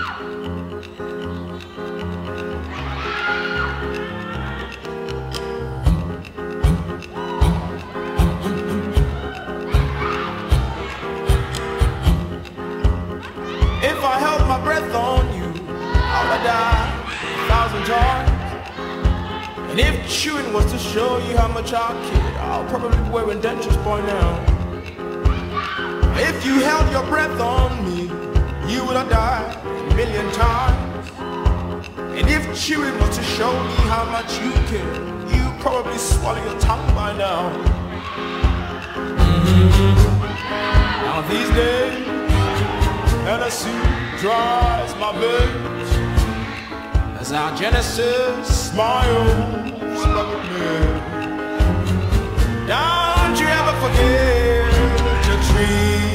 If I held my breath on you, I would die 1,000 times. And if chewing was to show you how much I care, I'll probably be wearing dentures by now. If you held your breath on me, you would have died 1,000,000 times. And if chewing was to show me how much you care, you'd probably swallow your tongue by now. Now these days, Hennessy dries my veins as our Genesis smiles back at me. Don't you ever forget your tree.